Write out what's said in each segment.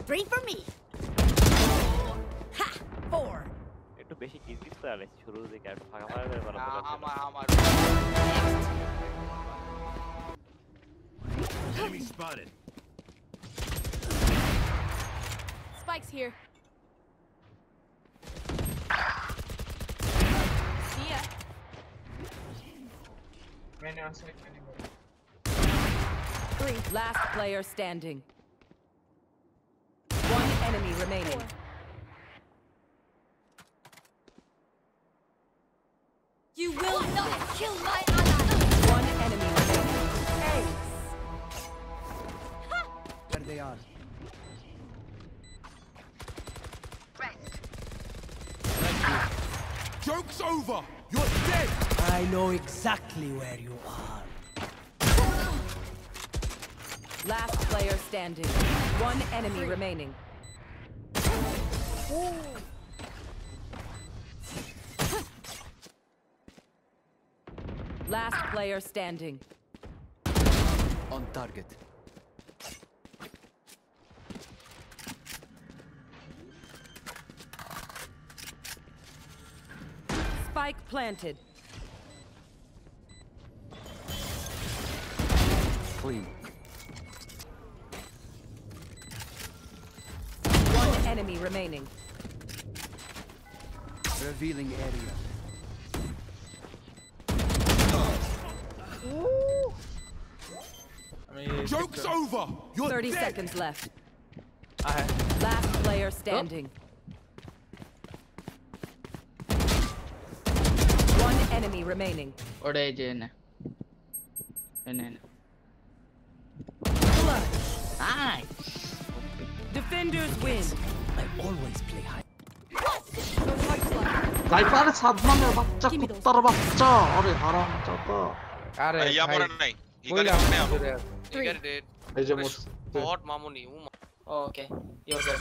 Three for me. Ha! Four. একটু বেশি easy style আছে শুরু থেকে আর ফাঁকা ফাঁকা করে করা আমার Enemy spotted. Spike's here. See ya. Three. Last player standing. One enemy remaining. You will not kill my ally. One enemy remaining. Ace. There they are. Joke's over. You're dead. I know exactly where you are. Last player standing. One enemy remaining. Last player standing. On target. Spike planted. Clean. One enemy remaining. Revealing area. Joke's over. You're 30 dead. seconds left. Last player standing. One enemy remaining. ওরে যে না না nice Defenders win. I always play high. Viper সাদমানের বাচ্চা কুত্তার বাচ্চা আরে হারামজাদা আরে ইয়া পড়ে নাই ইগারে মনে হবে ইগারে ডেড এই যে মোট বট মামুনি ওকে ইওর গুড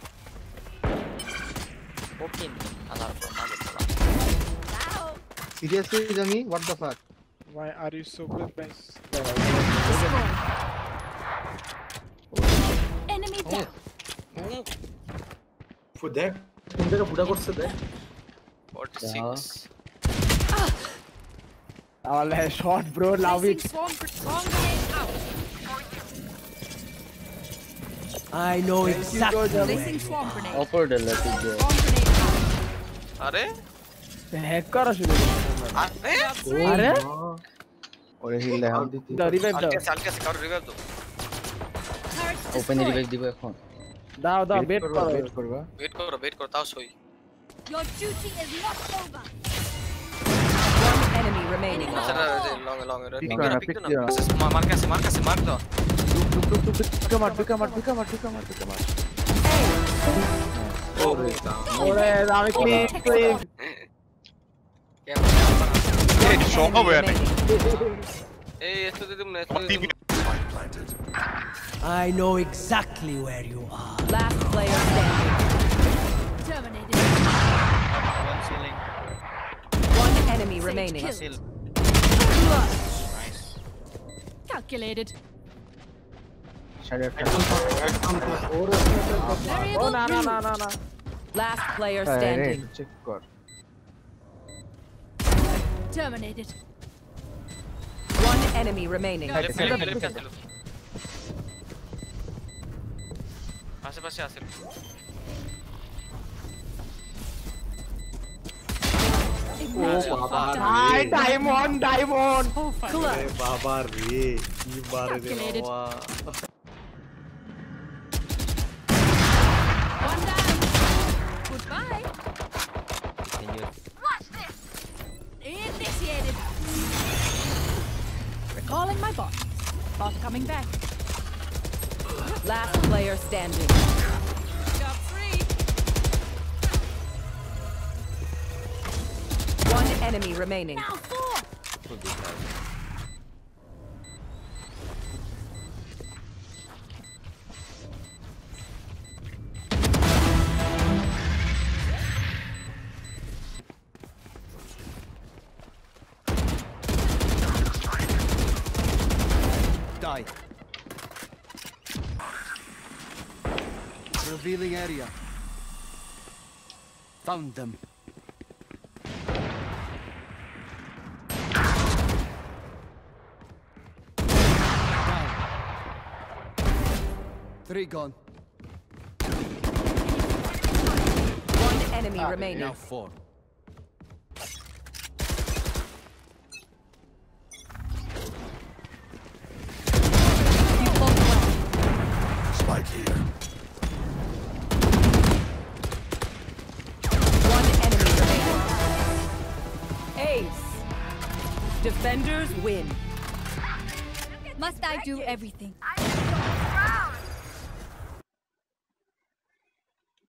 ওকিন আলার আগে চলা সিরিয়াসলি জানি what the fuck Why are you so good, guys? Enemy down. ফু দেখ কোন জায়গা বুড়া করছে দেখ 46 All shot, bro. Love it. Placing swarm grenade out. I know exactly where Placing you swarm are. grenade. অপর ডেলে তুই Swarm grenade out. আরে Hack করা শুরু আরে আরে ওরে হিল দাও রিভাইভ দাও চালকে কার রিভাইভ দাও Turret ওপেন destroyed. রিভাইভ দিব এখন দাও বেট করো ওয়েট করো তাও সই Your duty is not over. One enemy remaining. সেটা লং পিক না মার্ক দাও ওরে আমি ক্লিক এই সব হবে না Remaining. এই এত দিদি I know exactly where you are. Last player standing. Terminated. One enemy remaining. Killed. Calculated. ও না Last player standing. চেক কর Terminated. One enemy remaining. আশেপাশে আছে হাই ডায়মন্ড আরে বাবা রে কি মারে রে Calculated. বাবা One down. Goodbye. Watch this. Initiated. Recalling my bot. Bot coming back. Last player standing. Job three. One enemy remaining. Now four. Die. Revealing area. Found them. Down. 3 gone. One enemy remaining. Now 4. You fought well. Spike here. One enemy remaining. Ace. Defenders win. Must I do everything?